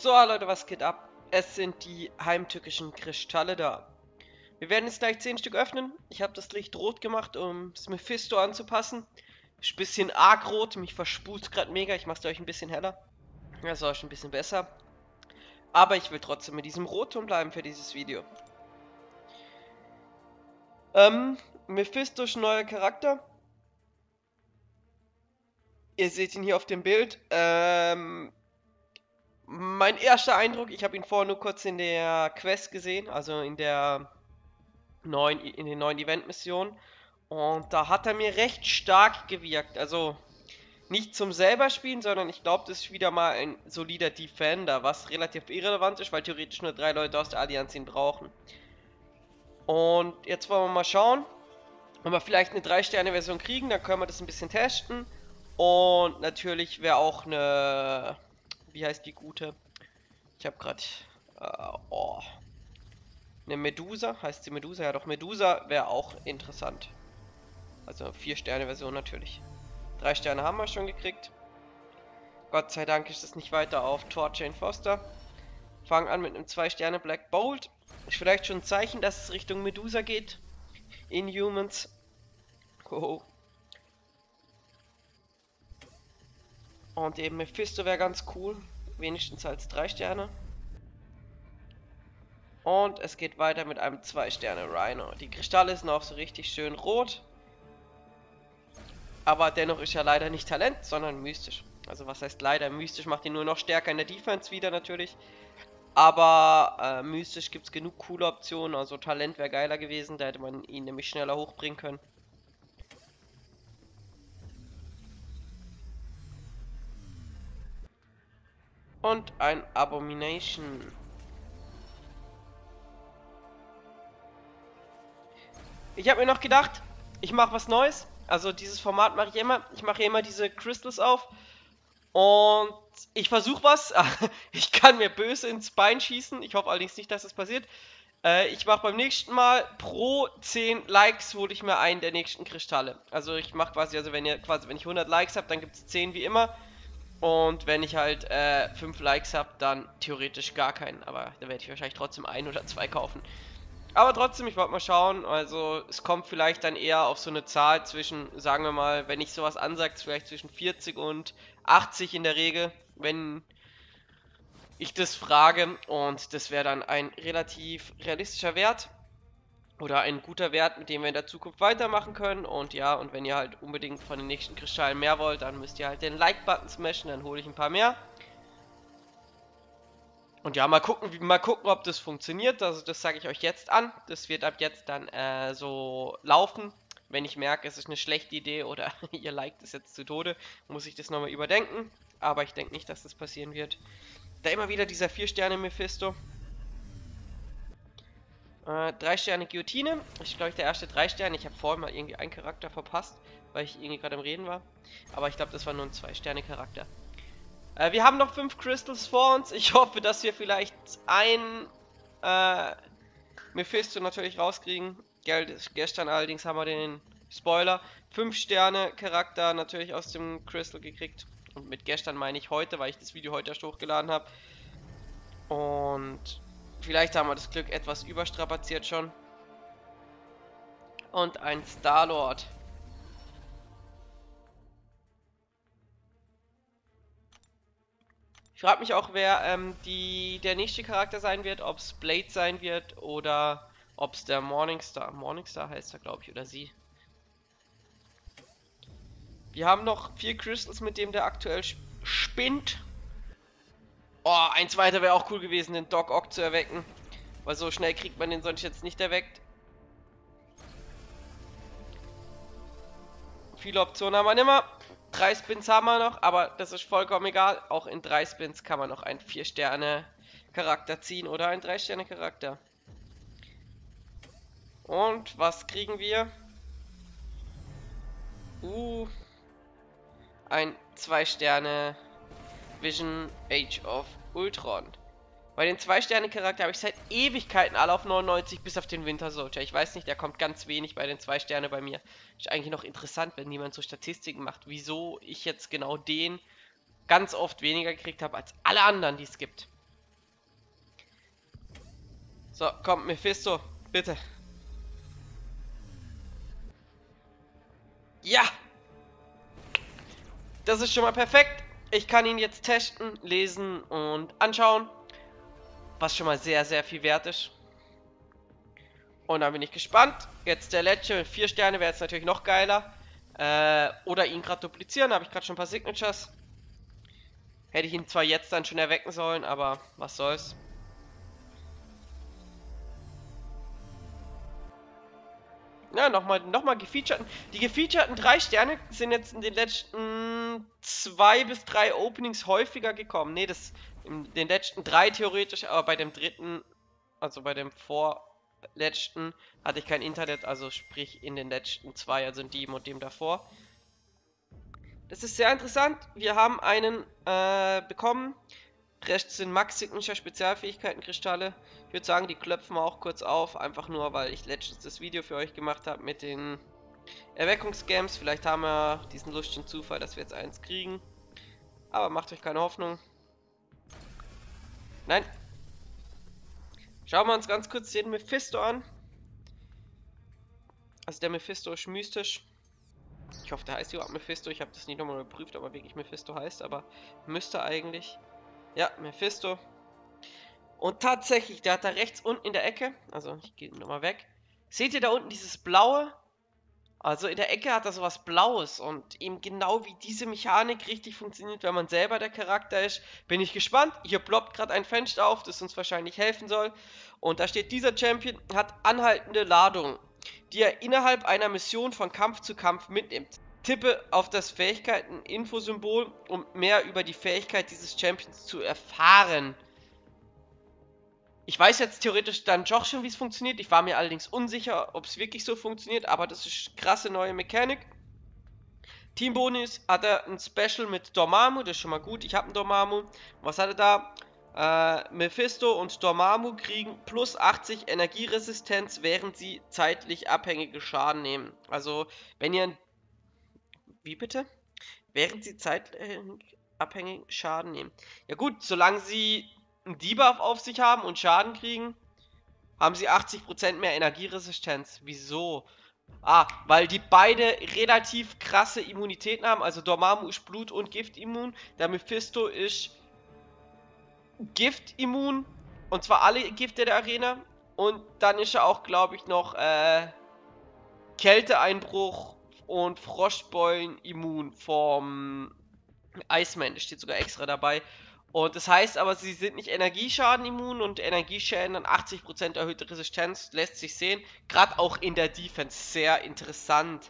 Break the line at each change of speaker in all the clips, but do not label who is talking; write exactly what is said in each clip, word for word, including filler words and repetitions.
So Leute, was geht ab? Es sind die heimtückischen Kristalle da. Wir werden jetzt gleich zehn Stück öffnen. Ich habe das Licht rot gemacht, um das Mephisto anzupassen. Ist ein bisschen arg rot, mich verspult gerade mega. Ich mache es euch ein bisschen heller. Ja, ist euch ein bisschen besser. Aber ich will trotzdem mit diesem Rotton bleiben für dieses Video. Ähm, Mephisto ist ein neuer Charakter. Ihr seht ihn hier auf dem Bild. Ähm, mein erster Eindruck, ich habe ihn vorher nur kurz in der Quest gesehen, also in der neuen, in den neuen Event-Missionen. Und da hat er mir recht stark gewirkt. Also nicht zum selber spielen, sondern ich glaube, das ist wieder mal ein solider Defender, was relativ irrelevant ist, weil theoretisch nur drei Leute aus der Allianz ihn brauchen. Und jetzt wollen wir mal schauen, ob wir vielleicht eine drei Sterne Version kriegen, dann können wir das ein bisschen testen. Und natürlich wäre auch eine, wie heißt die gute? Ich habe gerade, äh, oh, eine Medusa, heißt sie Medusa? Ja doch, Medusa wäre auch interessant. Also vier Sterne Version natürlich. Drei Sterne haben wir schon gekriegt. Gott sei Dank ist es nicht weiter auf Thor Jane Foster. Fangen an mit einem zwei Sterne Black Bolt. Ist vielleicht schon ein Zeichen, dass es Richtung Medusa geht. Inhumans. Oh. Und eben Mephisto wäre ganz cool. Wenigstens als drei Sterne. Und es geht weiter mit einem zwei Sterne Rhino. Die Kristalle sind auch so richtig schön rot. Aber dennoch ist er leider nicht Talent, sondern mystisch. Also was heißt leider? Mystisch macht ihn nur noch stärker in der Defense wieder natürlich. Aber äh, mystisch gibt es genug coole Optionen. Also Talent wäre geiler gewesen. Da hätte man ihn nämlich schneller hochbringen können. Und ein Abomination. Ich habe mir noch gedacht, ich mache was Neues. Also dieses Format mache ich immer. Ich mache immer diese Crystals auf. Und ich versuche was. Ich kann mir böse ins Bein schießen. Ich hoffe allerdings nicht, dass das passiert. Äh, ich mache beim nächsten Mal pro zehn Likes hole ich mir einen der nächsten Kristalle. Also ich mache quasi, also wenn ihr quasi, wenn ich hundert Likes habe, dann gibt es zehn wie immer. Und wenn ich halt äh, fünf Likes habe, dann theoretisch gar keinen. Aber da werde ich wahrscheinlich trotzdem ein oder zwei kaufen. Aber trotzdem, ich wollte mal schauen, also es kommt vielleicht dann eher auf so eine Zahl zwischen, sagen wir mal, wenn ich sowas ansagt, vielleicht zwischen vierzig und achtzig in der Regel, wenn ich das frage, und das wäre dann ein relativ realistischer Wert oder ein guter Wert, mit dem wir in der Zukunft weitermachen können. Und ja, und wenn ihr halt unbedingt von den nächsten Kristallen mehr wollt, dann müsst ihr halt den Like-Button smashen, dann hole ich ein paar mehr. Und ja, mal gucken, wie, mal gucken, ob das funktioniert. Also das sage ich euch jetzt an. Das wird ab jetzt dann äh, so laufen. Wenn ich merke, es ist eine schlechte Idee oder ihr liked es jetzt zu Tode, muss ich das nochmal überdenken. Aber ich denke nicht, dass das passieren wird. Da immer wieder dieser vier Sterne Mephisto. Äh, drei Sterne Guillotine. Ich glaube, ich der erste drei Sterne. Ich habe vorhin mal irgendwie einen Charakter verpasst, weil ich irgendwie gerade am Reden war. Aber ich glaube, das war nur ein zwei Sterne Charakter. Äh, wir haben noch fünf Crystals vor uns. Ich hoffe, dass wir vielleicht ein äh, Mephisto natürlich rauskriegen. Gestern allerdings haben wir den Spoiler. fünf Sterne Charakter natürlich aus dem Crystal gekriegt. Und mit gestern meine ich heute, weil ich das Video heute erst hochgeladen habe. Und vielleicht haben wir das Glück etwas überstrapaziert schon. Und ein Star-Lord. Ich frage mich auch, wer ähm, die, der nächste Charakter sein wird, ob es Blade sein wird oder ob es der Morningstar, Morningstar heißt er, glaube ich, oder sie. Wir haben noch vier Crystals, mit dem der aktuell spinnt. Oh, ein zweiter wäre auch cool gewesen, den Doc Ock zu erwecken. Weil so schnell kriegt man den sonst jetzt nicht erweckt. Viele Optionen haben wir nicht mehr. Drei Spins haben wir noch, aber das ist vollkommen egal. Auch in drei Spins kann man noch einen vier Sterne Charakter ziehen oder einen drei Sterne Charakter. Und was kriegen wir? Uh, ein zwei Sterne Vision Age of Ultron. Bei den zwei Sterne Charakter habe ich seit Ewigkeiten alle auf neunundneunzig bis auf den Winter Soldier. Ich weiß nicht, der kommt ganz wenig bei den zwei Sterne bei mir. Ist eigentlich noch interessant, wenn niemand so Statistiken macht, wieso ich jetzt genau den ganz oft weniger gekriegt habe als alle anderen, die es gibt. So, komm, Mephisto, bitte. Ja! Das ist schon mal perfekt. Ich kann ihn jetzt testen, lesen und anschauen. Was schon mal sehr, sehr viel wert ist. Und dann bin ich gespannt. Jetzt der letzte mit vier Sterne wäre jetzt natürlich noch geiler. Äh, oder ihn gerade duplizieren. Da habe ich gerade schon ein paar Signatures. Hätte ich ihn zwar jetzt dann schon erwecken sollen, aber was soll's. Ja, nochmal noch mal gefeaturten. Die gefeaturten drei Sterne sind jetzt in den letzten zwei bis drei Openings häufiger gekommen. Ne, das in den letzten drei theoretisch, aber bei dem dritten, also bei dem vorletzten, hatte ich kein Internet, also sprich in den letzten zwei, also in dem und dem davor. Das ist sehr interessant. Wir haben einen äh, bekommen. Rechts sind Max Signature Spezialfähigkeiten Kristalle. Ich würde sagen, die klopfen wir auch kurz auf, einfach nur, weil ich letztens das Video für euch gemacht habe mit den Erweckungsgames. Vielleicht haben wir diesen lustigen Zufall, dass wir jetzt eins kriegen. Aber macht euch keine Hoffnung. Nein. Schauen wir uns ganz kurz den Mephisto an. Also der Mephisto ist mystisch. Ich hoffe, der heißt überhaupt Mephisto. Ich habe das nicht nochmal überprüft, ob er wirklich Mephisto heißt, aber müsste eigentlich. Ja, Mephisto. Und tatsächlich, der hat da rechts unten in der Ecke, also ich gehe nochmal weg. Seht ihr da unten dieses Blaue? Also in der Ecke hat er sowas Blaues und eben genau wie diese Mechanik richtig funktioniert, wenn man selber der Charakter ist, bin ich gespannt. Hier ploppt gerade ein Fenster auf, das uns wahrscheinlich helfen soll. Und da steht, dieser Champion hat anhaltende Ladung, die er innerhalb einer Mission von Kampf zu Kampf mitnimmt. Tippe auf das Fähigkeiten-Infosymbol, um mehr über die Fähigkeit dieses Champions zu erfahren. Ich weiß jetzt theoretisch dann doch schon, wie es funktioniert. Ich war mir allerdings unsicher, ob es wirklich so funktioniert, aber das ist krasse neue Mechanik. Teambonus hat er ein Special mit Dormammu, das ist schon mal gut. Ich habe einen Dormammu. Was hat er da? Äh, Mephisto und Dormammu kriegen plus achtzig Energieresistenz, während sie zeitlich abhängige Schaden nehmen. Also, wenn ihr... Wie bitte? Während sie zeitlich abhängig Schaden nehmen. Ja gut, solange sie einen Debuff auf sich haben und Schaden kriegen, haben sie achtzig Prozent mehr Energieresistenz. Wieso? Ah, weil die beide relativ krasse Immunitäten haben. Also Dormammu ist Blut- und Giftimmun. Der Mephisto ist Giftimmun. Und zwar alle Gifte der Arena. Und dann ist er auch, glaube ich, noch äh, Kälteeinbruch und Frostbeulen immun vom Iceman. Das steht sogar extra dabei. Und das heißt aber, sie sind nicht Energieschaden immun und Energieschäden dann achtzig Prozent erhöhte Resistenz, lässt sich sehen. Gerade auch in der Defense, sehr interessant.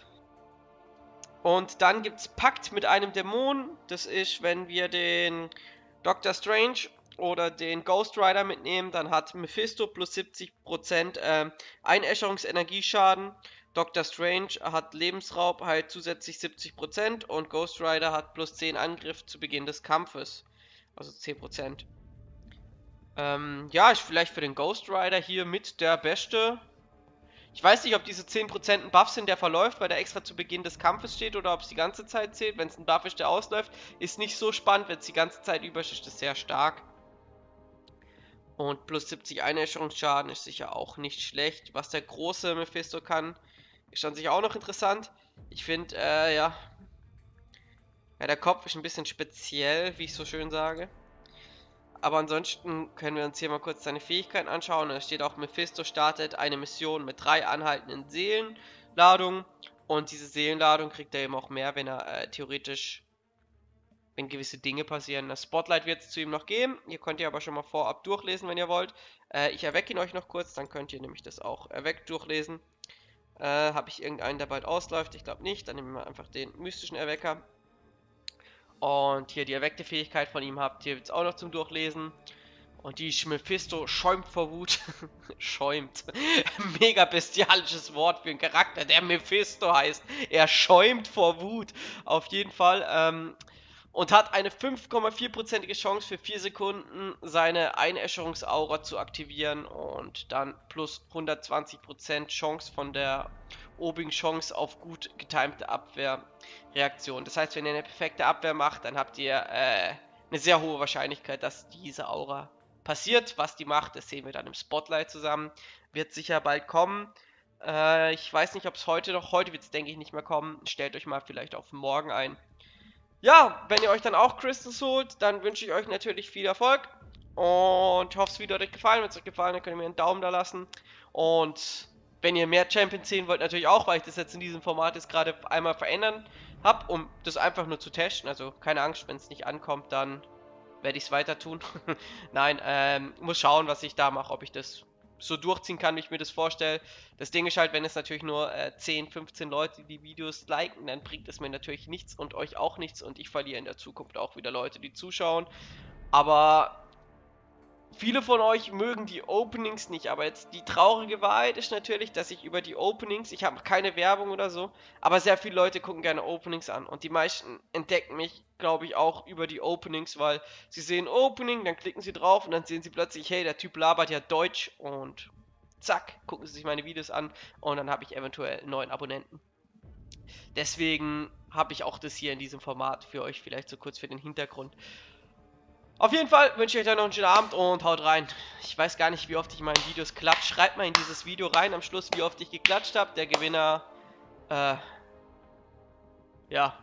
Und dann gibt es Pakt mit einem Dämon. Das ist, wenn wir den Doctor Strange oder den Ghost Rider mitnehmen, dann hat Mephisto plus siebzig Prozent äh, Einäscherungsenergieschaden. Doctor Strange hat Lebensraub, halt zusätzlich siebzig Prozent und Ghost Rider hat plus zehn Angriff zu Beginn des Kampfes. Also zehn Prozent. Ähm, ja, ist vielleicht für den Ghost Rider hier mit der beste. Ich weiß nicht, ob diese zehn Prozent ein Buff sind, der verläuft, weil der extra zu Beginn des Kampfes steht, oder ob es die ganze Zeit zählt. Wenn es ein Buff ist, der ausläuft, ist nicht so spannend. Wenn es die ganze Zeit über ist, ist das sehr stark. Und plus siebzig Einäscherungsschaden ist sicher auch nicht schlecht. Was der große Mephisto kann, ist an sich auch noch interessant. Ich finde, äh, ja... Ja, der Kopf ist ein bisschen speziell, wie ich so schön sage. Aber ansonsten können wir uns hier mal kurz seine Fähigkeiten anschauen. Da steht auch, Mephisto startet eine Mission mit drei anhaltenden Seelenladungen. Und diese Seelenladung kriegt er eben auch mehr, wenn er äh, theoretisch, wenn gewisse Dinge passieren. Das Spotlight wird es zu ihm noch geben. Ihr könnt ihr aber schon mal vorab durchlesen, wenn ihr wollt. Äh, ich erwecke ihn euch noch kurz, dann könnt ihr nämlich das auch erweckt durchlesen. Äh, Habe ich irgendeinen, der bald ausläuft? Ich glaube nicht. Dann nehmen wir einfach den mystischen Erwecker. Und hier die erweckte Fähigkeit von ihm habt ihr jetzt auch noch zum Durchlesen. Und die Mephisto schäumt vor Wut. Schäumt. Mega bestialisches Wort für einen Charakter, der Mephisto heißt. Er schäumt vor Wut. Auf jeden Fall. Ähm, und hat eine fünf Komma vier prozentige Chance für vier Sekunden seine Einäscherungsaura zu aktivieren. Und dann plus hundertzwanzig Prozent Chance von der obigen Chance auf gut getimte Abwehrreaktion. Das heißt, wenn ihr eine perfekte Abwehr macht, dann habt ihr äh, eine sehr hohe Wahrscheinlichkeit, dass diese Aura passiert. Was die macht, das sehen wir dann im Spotlight zusammen. Wird sicher bald kommen. Äh, ich weiß nicht, ob es heute noch, heute wird es denke ich nicht mehr kommen. Stellt euch mal vielleicht auf morgen ein. Ja, wenn ihr euch dann auch Crystals holt, dann wünsche ich euch natürlich viel Erfolg. Und ich hoffe, das Video hat euch gefallen. Wenn es euch gefallen hat, könnt ihr mir einen Daumen da lassen. Und wenn ihr mehr Champions sehen wollt, natürlich auch, weil ich das jetzt in diesem Format jetzt gerade einmal verändern habe, um das einfach nur zu testen. Also keine Angst, wenn es nicht ankommt, dann werde ich es weiter tun. Nein, ähm, muss schauen, was ich da mache, ob ich das so durchziehen kann, wie ich mir das vorstelle. Das Ding ist halt, wenn es natürlich nur äh, zehn, fünfzehn Leute die Videos liken, dann bringt es mir natürlich nichts und euch auch nichts und ich verliere in der Zukunft auch wieder Leute, die zuschauen. Aber viele von euch mögen die Openings nicht, aber jetzt die traurige Wahrheit ist natürlich, dass ich über die Openings, ich habe keine Werbung oder so, aber sehr viele Leute gucken gerne Openings an und die meisten entdecken mich, glaube ich, auch über die Openings, weil sie sehen Opening, dann klicken sie drauf und dann sehen sie plötzlich, hey, der Typ labert ja Deutsch und zack, gucken sie sich meine Videos an und dann habe ich eventuell einen neuen Abonnenten. Deswegen habe ich auch das hier in diesem Format für euch, vielleicht so kurz für den Hintergrund. Auf jeden Fall wünsche ich euch dann noch einen schönen Abend und haut rein. Ich weiß gar nicht, wie oft ich in meinen Videos klatsche. Schreibt mal in dieses Video rein am Schluss, wie oft ich geklatscht habe. Der Gewinner, äh, ja,